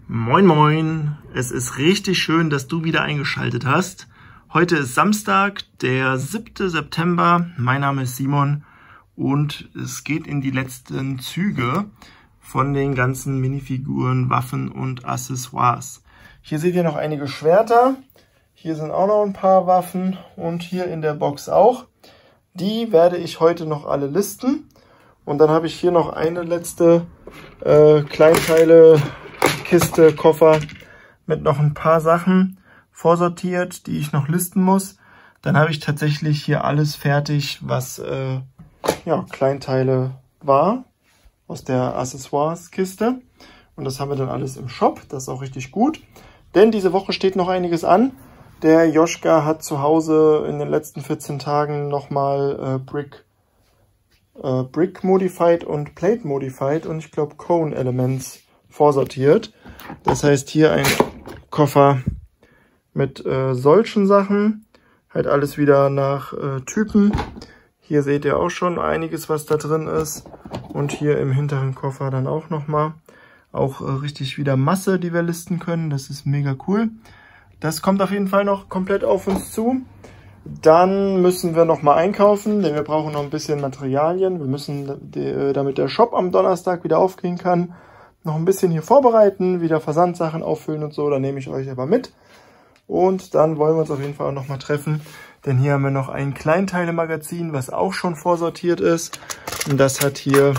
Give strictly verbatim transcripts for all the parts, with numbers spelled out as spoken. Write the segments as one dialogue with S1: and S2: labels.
S1: Moin moin, es ist richtig schön, dass du wieder eingeschaltet hast. Heute ist Samstag, der siebte September. Mein Name ist Simon und es geht in die letzten Züge von den ganzen Minifiguren, Waffen und Accessoires. Hier seht ihr noch einige Schwerter. Hier sind auch noch ein paar Waffen und hier in der Box auch. Die werde ich heute noch alle listen. Und dann habe ich hier noch eine letzte äh, Kleinteile Kiste, Koffer mit noch ein paar Sachen vorsortiert, die ich noch listen muss. Dann habe ich tatsächlich hier alles fertig, was äh, ja, Kleinteile war aus der Accessoires-Kiste. Und das haben wir dann alles im Shop. Das ist auch richtig gut. Denn diese Woche steht noch einiges an. Der Joschka hat zu Hause in den letzten vierzehn Tagen nochmal äh, Brick, äh, Brick Modified und Plate Modified und ich glaube Cone Elements vorsortiert. Das heißt hier ein Koffer mit äh, solchen Sachen, halt alles wieder nach äh, Typen. Hier seht ihr auch schon einiges, was da drin ist. Und hier im hinteren Koffer dann auch nochmal. Auch äh, richtig wieder Masse, die wir listen können. Das ist mega cool. Das kommt auf jeden Fall noch komplett auf uns zu. Dann müssen wir nochmal einkaufen, denn wir brauchen noch ein bisschen Materialien. Wir müssen, die, damit der Shop am Donnerstag wieder aufgehen kann, noch ein bisschen hier vorbereiten, wieder Versandsachen auffüllen und so. Da nehme ich euch aber mit. Und dann wollen wir uns auf jeden Fall auch nochmal treffen, denn hier haben wir noch ein Kleinteile-Magazin, was auch schon vorsortiert ist. Und das hat hier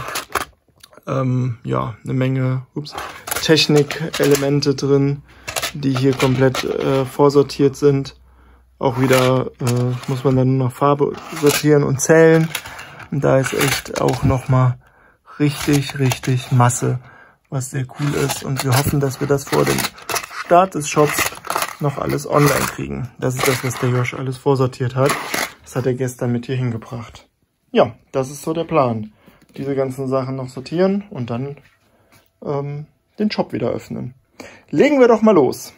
S1: ähm, ja, eine Menge ups, Technik-Elemente drin, die hier komplett äh, vorsortiert sind. Auch wieder äh, muss man dann nur noch Farbe sortieren und zählen. Und da ist echt auch nochmal richtig, richtig Masse, was sehr cool ist. Und wir hoffen, dass wir das vor dem Start des Shops noch alles online kriegen. Das ist das, was der Josh alles vorsortiert hat. Das hat er gestern mit hier hingebracht. Ja, das ist so der Plan. Diese ganzen Sachen noch sortieren und dann ähm, den Shop wieder öffnen. Legen wir doch mal los.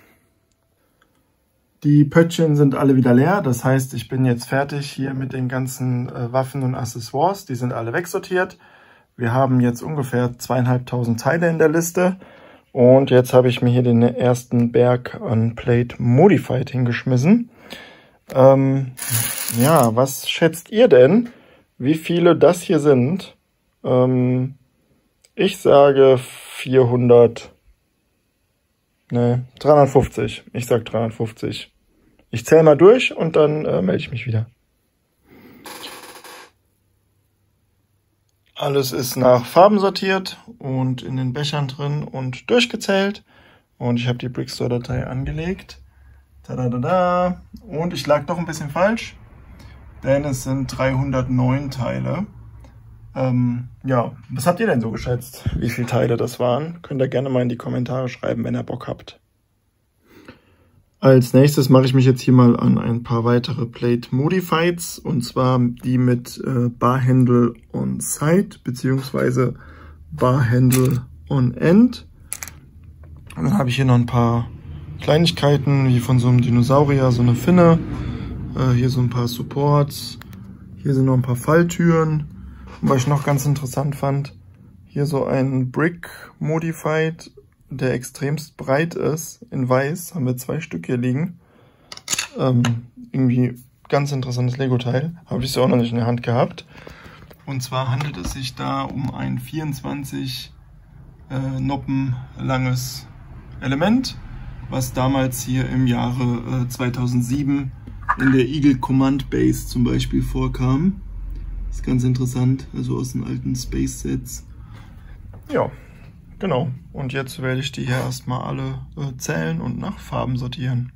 S1: Die Pöttchen sind alle wieder leer. Das heißt, ich bin jetzt fertig hier mit den ganzen äh, Waffen und Accessoires. Die sind alle wegsortiert. Wir haben jetzt ungefähr zweieinhalbtausend Teile in der Liste. Und jetzt habe ich mir hier den ersten Berg an Plate Modified hingeschmissen. Ähm, ja, was schätzt ihr denn, wie viele das hier sind? Ähm, ich sage vierhundert. Ne, dreihundertfünfzig. Ich sag dreihundertfünfzig. Ich zähle mal durch und dann äh, melde ich mich wieder. Alles ist nach Farben sortiert und in den Bechern drin und durchgezählt. Und ich habe die Brickstore-Datei angelegt. Tada-da-da. Und ich lag doch ein bisschen falsch, denn es sind dreihundertneun Teile. Ähm, ja, was habt ihr denn so geschätzt, wie viele Teile das waren? Könnt ihr gerne mal in die Kommentare schreiben, wenn ihr Bock habt. Als nächstes mache ich mich jetzt hier mal an ein paar weitere Plate Modifieds, und zwar die mit äh, Bar Handle on Side bzw. Bar Handle on End. Und dann habe ich hier noch ein paar Kleinigkeiten, wie von so einem Dinosaurier, so eine Finne. Äh, hier so ein paar Supports. Hier sind noch ein paar Falltüren. Und was ich noch ganz interessant fand, hier so ein Brick Modified, der extremst breit ist, in weiß, haben wir zwei Stück hier liegen. Ähm, irgendwie ganz interessantes Lego-Teil, habe ich so auch noch nicht in der Hand gehabt. Und zwar handelt es sich da um ein vierundzwanzig äh, Noppen langes Element, was damals hier im Jahre äh, zweitausendsieben in der Eagle Command Base zum Beispiel vorkam. Das ist ganz interessant, also aus den alten Space-Sets. Ja. Genau, und jetzt werde ich die hier erstmal alle äh, zählen und nach Farben sortieren.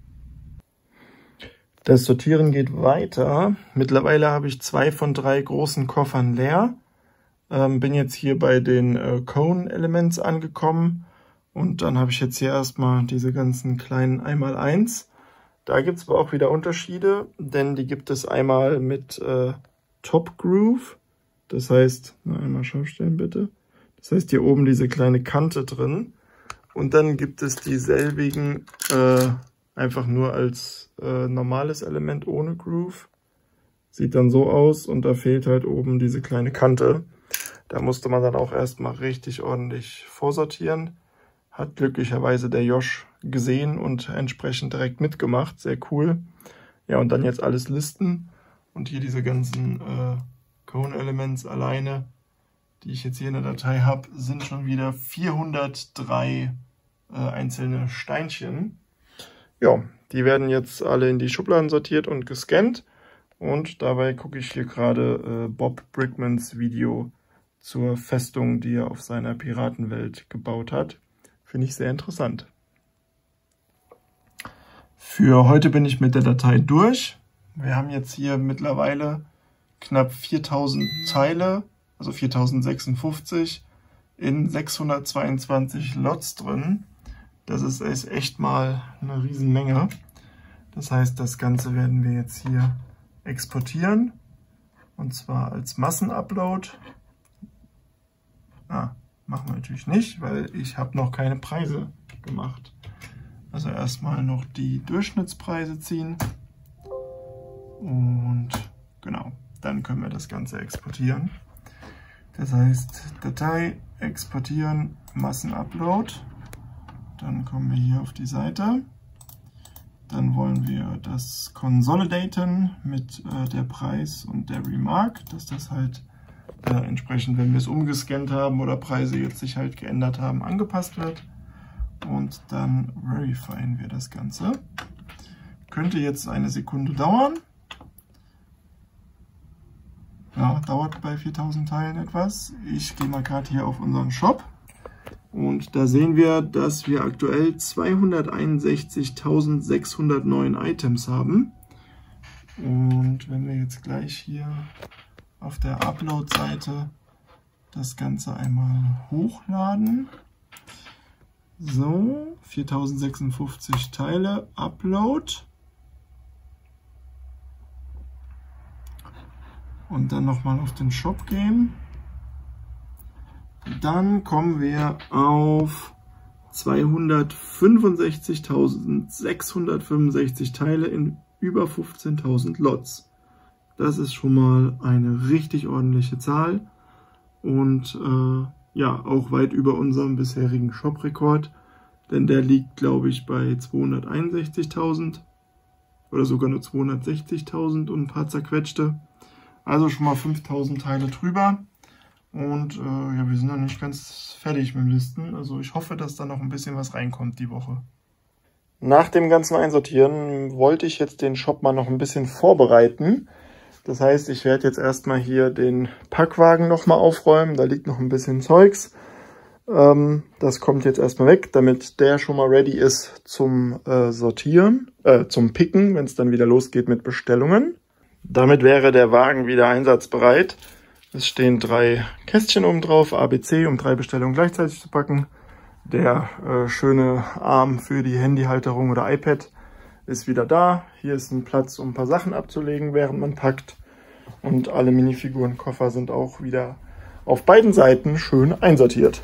S1: Das Sortieren geht weiter. Mittlerweile habe ich zwei von drei großen Koffern leer. Ähm, bin jetzt hier bei den äh, Cone Elements angekommen. Und dann habe ich jetzt hier erstmal diese ganzen kleinen eins mal eins. Da gibt es aber auch wieder Unterschiede, denn die gibt es einmal mit äh, Top Groove. Das heißt, na, einmal scharf stellen bitte. Das heißt, hier oben diese kleine Kante drin. Und dann gibt es dieselbigen äh, einfach nur als äh, normales Element ohne Groove. Sieht dann so aus und da fehlt halt oben diese kleine Kante. Da musste man dann auch erstmal richtig ordentlich vorsortieren. Hat glücklicherweise der Josh gesehen und entsprechend direkt mitgemacht. Sehr cool. Ja, und dann jetzt alles listen. Und hier diese ganzen äh, Cone Elements alleine, die ich jetzt hier in der Datei habe, sind schon wieder vierhundertdrei äh, einzelne Steinchen. Ja, die werden jetzt alle in die Schubladen sortiert und gescannt. Und dabei gucke ich hier gerade äh, Bob Brickmans Video zur Festung, die er auf seiner Piratenwelt gebaut hat. Finde ich sehr interessant. Für heute bin ich mit der Datei durch. Wir haben jetzt hier mittlerweile knapp viertausend Teile, also viertausendsechsundfünfzig in sechshundertzweiundzwanzig Lots drin. Das ist echt mal eine Riesenmenge. Das heißt, das Ganze werden wir jetzt hier exportieren. Und zwar als Massenupload. Ah, machen wir natürlich nicht, weil ich habe noch keine Preise gemacht. Also erstmal noch die Durchschnittspreise ziehen. Und genau, dann können wir das Ganze exportieren. Das heißt, Datei, exportieren, Massenupload. Dann kommen wir hier auf die Seite. Dann wollen wir das consolidaten mit äh, der Preis und der Remark, dass das halt äh, entsprechend, wenn wir es umgescannt haben oder Preise jetzt sich halt geändert haben, angepasst wird. Und dann verifizieren wir das Ganze. Könnte jetzt eine Sekunde dauern. Ja, dauert bei viertausend Teilen etwas. Ich gehe mal gerade hier auf unseren Shop. Und da sehen wir, dass wir aktuell zweihunderteinundsechzigtausendsechshundertneun Items haben. Und wenn wir jetzt gleich hier auf der Upload-Seite das Ganze einmal hochladen. So, viertausendsechsundfünfzig Teile, Upload. Und dann nochmal auf den Shop gehen. Dann kommen wir auf zweihundertfünfundsechzigtausendsechshundertfünfundsechzig Teile in über fünfzehntausend Lots. Das ist schon mal eine richtig ordentliche Zahl und äh, ja, auch weit über unserem bisherigen Shop-Rekord, denn der liegt, glaube ich, bei zweihunderteinundsechzigtausend oder sogar nur zweihundertsechzigtausend und ein paar zerquetschte. Also schon mal fünftausend Teile drüber. Und äh, ja, wir sind noch nicht ganz fertig mit dem Listen. Also ich hoffe, dass da noch ein bisschen was reinkommt die Woche. Nach dem ganzen Einsortieren wollte ich jetzt den Shop mal noch ein bisschen vorbereiten. Das heißt, ich werde jetzt erstmal hier den Packwagen nochmal aufräumen. Da liegt noch ein bisschen Zeugs. Ähm, das kommt jetzt erstmal weg, damit der schon mal ready ist zum äh, Sortieren, äh, zum Picken, wenn es dann wieder losgeht mit Bestellungen. Damit wäre der Wagen wieder einsatzbereit. Es stehen drei Kästchen oben drauf, A B C, um drei Bestellungen gleichzeitig zu packen. Der äh, schöne Arm für die Handyhalterung oder iPad ist wieder da. Hier ist ein Platz, um ein paar Sachen abzulegen, während man packt. Und alle Minifigurenkoffer sind auch wieder auf beiden Seiten schön einsortiert.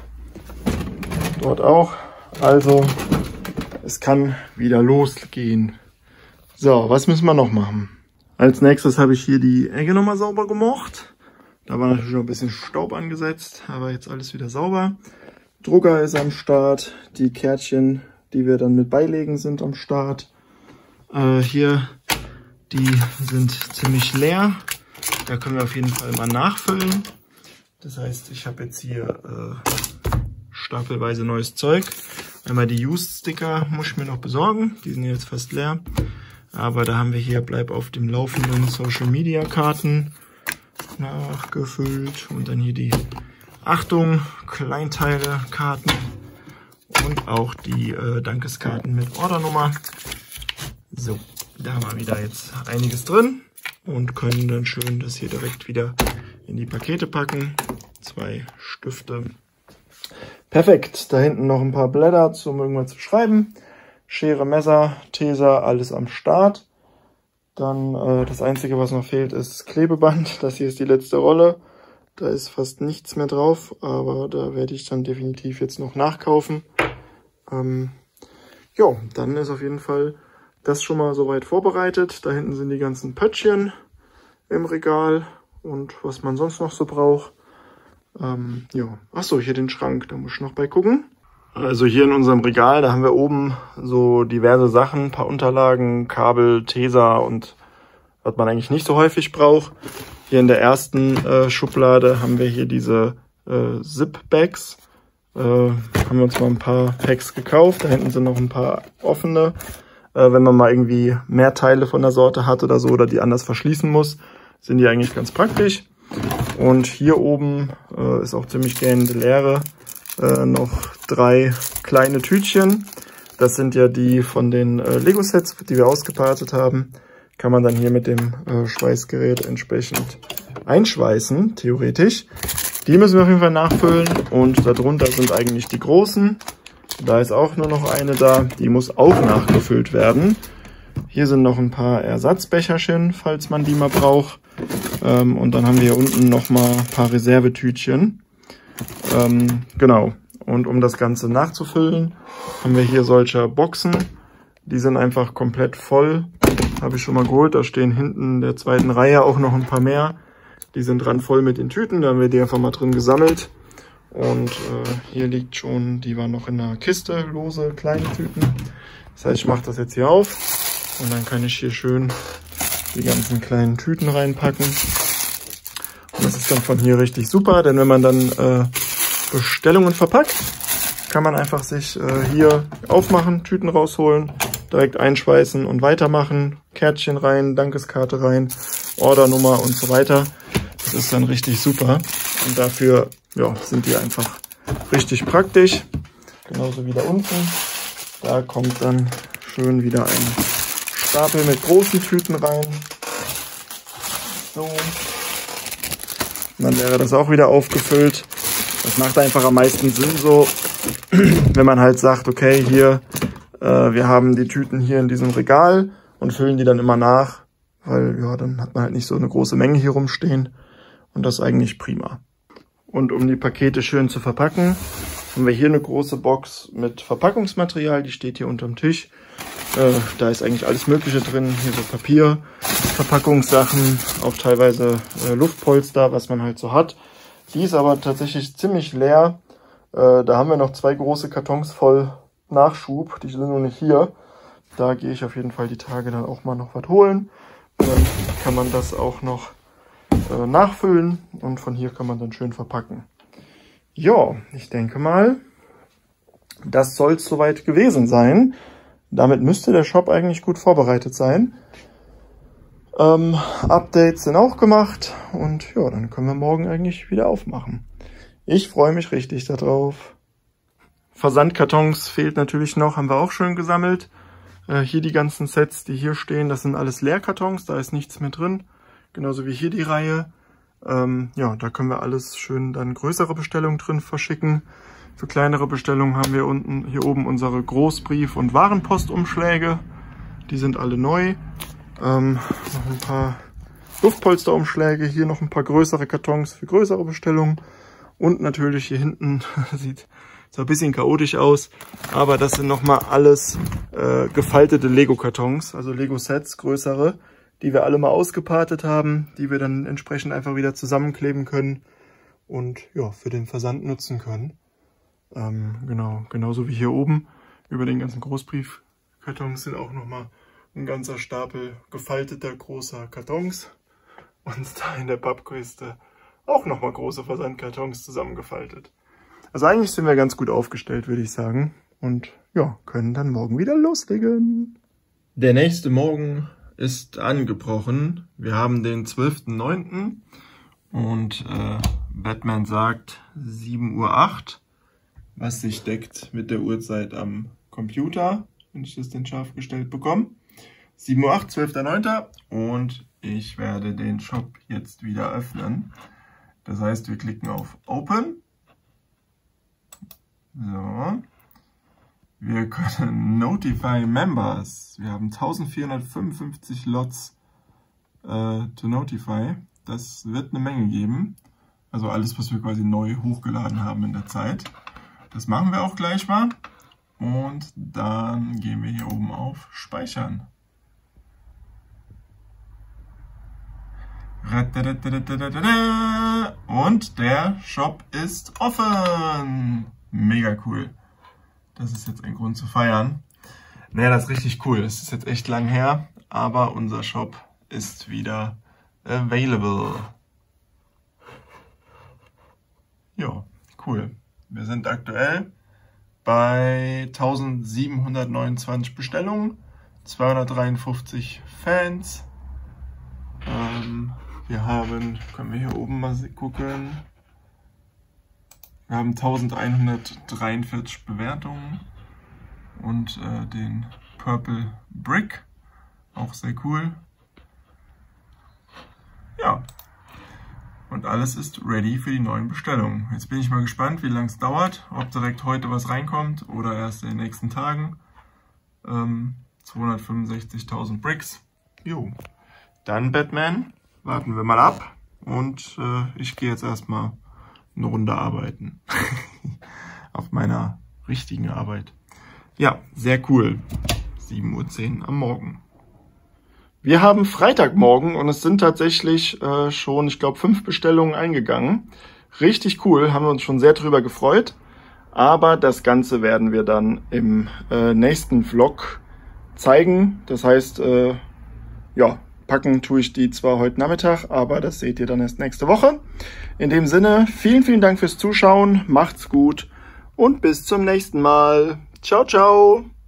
S1: Dort auch. Also, es kann wieder losgehen. So, was müssen wir noch machen? Als nächstes habe ich hier die Ecke nochmal sauber gemacht. Da war natürlich noch ein bisschen Staub angesetzt, aber jetzt alles wieder sauber. Drucker ist am Start. Die Kärtchen, die wir dann mit beilegen, sind am Start. Äh, hier, die sind ziemlich leer. Da können wir auf jeden Fall mal nachfüllen. Das heißt, ich habe jetzt hier äh, stapelweise neues Zeug. Einmal die Used-Sticker muss ich mir noch besorgen. Die sind jetzt fast leer. Aber da haben wir hier Bleib auf dem Laufenden Social-Media-Karten nachgefüllt. Und dann hier die Achtung, Kleinteile-Karten. Und auch die äh, Dankeskarten mit Ordernummer. So, da haben wir wieder jetzt einiges drin. Und können dann schön das hier direkt wieder in die Pakete packen. Zwei Stifte. Perfekt, da hinten noch ein paar Blätter, um irgendwas zu schreiben. Schere, Messer, Teser, alles am Start. Dann äh, das Einzige, was noch fehlt, ist Klebeband. Das hier ist die letzte Rolle. Da ist fast nichts mehr drauf, aber da werde ich dann definitiv jetzt noch nachkaufen. Ähm, jo, dann ist auf jeden Fall das schon mal soweit vorbereitet. Da hinten sind die ganzen Pöttchen im Regal und was man sonst noch so braucht. Ähm, ja. Achso, hier den Schrank, da muss ich noch bei gucken. Also hier in unserem Regal, da haben wir oben so diverse Sachen, ein paar Unterlagen, Kabel, Tesa und was man eigentlich nicht so häufig braucht. Hier in der ersten äh, Schublade haben wir hier diese äh, Zip-Bags. Äh, haben wir uns mal ein paar Packs gekauft. Da hinten sind noch ein paar offene. Äh, wenn man mal irgendwie mehr Teile von der Sorte hat oder so oder die anders verschließen muss, sind die eigentlich ganz praktisch. Und hier oben äh, ist auch ziemlich gähnende Leere. Äh, noch drei kleine Tütchen. Das sind ja die von den äh, Lego-Sets, die wir ausgepartet haben. Kann man dann hier mit dem äh, Schweißgerät entsprechend einschweißen, theoretisch. Die müssen wir auf jeden Fall nachfüllen und darunter sind eigentlich die großen. Da ist auch nur noch eine da, die muss auch nachgefüllt werden. Hier sind noch ein paar Ersatzbecherchen, falls man die mal braucht. Ähm, und dann haben wir hier unten noch mal ein paar Reservetütchen. Ähm, genau. Und um das Ganze nachzufüllen, haben wir hier solche Boxen. Die sind einfach komplett voll. Habe ich schon mal geholt. Da stehen hinten in der zweiten Reihe auch noch ein paar mehr. Die sind dran voll mit den Tüten. Da haben wir die einfach mal drin gesammelt. Und äh, hier liegt schon, die waren noch in der Kiste, lose, kleine Tüten. Das heißt, ich mache das jetzt hier auf. Und dann kann ich hier schön die ganzen kleinen Tüten reinpacken. Und das ist dann von hier richtig super, denn wenn man dann äh, Bestellungen verpackt, kann man einfach sich äh, hier aufmachen, Tüten rausholen, direkt einschweißen und weitermachen. Kärtchen rein, Dankeskarte rein, Ordernummer und so weiter. Das ist dann richtig super. Und dafür ja, sind die einfach richtig praktisch. Genauso wie da unten. Da kommt dann schön wieder ein Stapel mit großen Tüten rein. So. Und dann wäre das auch wieder aufgefüllt. Das macht einfach am meisten Sinn so, wenn man halt sagt, okay, hier, äh, wir haben die Tüten hier in diesem Regal und füllen die dann immer nach, weil ja, dann hat man halt nicht so eine große Menge hier rumstehen und das ist eigentlich prima. Und um die Pakete schön zu verpacken, haben wir hier eine große Box mit Verpackungsmaterial, die steht hier unterm Tisch. Äh, da ist eigentlich alles Mögliche drin, hier so Papier, Verpackungssachen, auch teilweise äh, Luftpolster, was man halt so hat. Die ist aber tatsächlich ziemlich leer. Äh, da haben wir noch zwei große Kartons voll Nachschub, die sind noch nicht hier. Da gehe ich auf jeden Fall die Tage dann auch mal noch was holen. Dann kann man das auch noch äh, nachfüllen und von hier kann man dann schön verpacken. Ja, ich denke mal, das soll es soweit gewesen sein. Damit müsste der Shop eigentlich gut vorbereitet sein. Ähm, Updates sind auch gemacht und ja, dann können wir morgen eigentlich wieder aufmachen. Ich freue mich richtig darauf. Versandkartons fehlt natürlich noch, haben wir auch schön gesammelt. Äh, hier die ganzen Sets, die hier stehen, das sind alles Leerkartons, da ist nichts mehr drin. Genauso wie hier die Reihe. Ähm, ja, da können wir alles schön dann größere Bestellungen drin verschicken. Für kleinere Bestellungen haben wir unten hier oben unsere Großbrief- und Warenpostumschläge. Die sind alle neu. Ähm, noch ein paar Luftpolsterumschläge, hier noch ein paar größere Kartons für größere Bestellungen. Und natürlich hier hinten, sieht zwar ein bisschen chaotisch aus, aber das sind nochmal alles äh, gefaltete Lego-Kartons, also Lego-Sets, größere, die wir alle mal ausgepartet haben, die wir dann entsprechend einfach wieder zusammenkleben können und ja, für den Versand nutzen können. Ähm, genau, genauso wie hier oben über den ganzen Großbriefkartons sind auch nochmal ein ganzer Stapel gefalteter großer Kartons und da in der Pappkiste auch nochmal große Versandkartons zusammengefaltet. Also eigentlich sind wir ganz gut aufgestellt, würde ich sagen. Und ja, können dann morgen wieder loslegen. Der nächste Morgen ist angebrochen. Wir haben den zwölften neunten und äh, Batman sagt sieben Uhr acht, was sich deckt mit der Uhrzeit am Computer, wenn ich das denn scharf gestellt bekomme. sieben Uhr acht, zwölfter neunter und ich werde den Shop jetzt wieder öffnen. Das heißt, wir klicken auf Open. So. Wir können Notify Members. Wir haben eintausendvierhundertfünfundfünfzig Lots äh, to Notify. Das wird eine Menge geben. Also alles, was wir quasi neu hochgeladen haben in der Zeit. Das machen wir auch gleich mal. Und dann gehen wir hier oben auf Speichern. Und der Shop ist offen. Mega cool. Das ist jetzt ein Grund zu feiern. Naja, das ist richtig cool. Es ist jetzt echt lang her, aber unser Shop ist wieder available. Ja, cool. Wir sind aktuell bei eintausendsiebenhundertneunundzwanzig Bestellungen, zweihundertdreiundfünfzig Fans. Ähm, wir haben, können wir hier oben mal gucken, wir haben eintausendeinhundertdreiundvierzig Bewertungen und äh, den Purple Brick, auch sehr cool. Ja, und alles ist ready für die neuen Bestellungen. Jetzt bin ich mal gespannt, wie lange es dauert, ob direkt heute was reinkommt oder erst in den nächsten Tagen. Ähm, zweihundertfünfundsechzigtausend Bricks. Jo, dann Batman, warten wir mal ab und äh, ich gehe jetzt erstmal eine Runde arbeiten. Auf meiner richtigen Arbeit. Ja, sehr cool. sieben Uhr zehn am Morgen. Wir haben Freitagmorgen und es sind tatsächlich äh, schon, ich glaube, fünf Bestellungen eingegangen. Richtig cool, haben wir uns schon sehr drüber gefreut. Aber das Ganze werden wir dann im äh, nächsten Vlog zeigen. Das heißt, äh, ja, packen tue ich die zwar heute Nachmittag, aber das seht ihr dann erst nächste Woche. In dem Sinne, vielen, vielen Dank fürs Zuschauen, macht's gut und bis zum nächsten Mal. Ciao, ciao!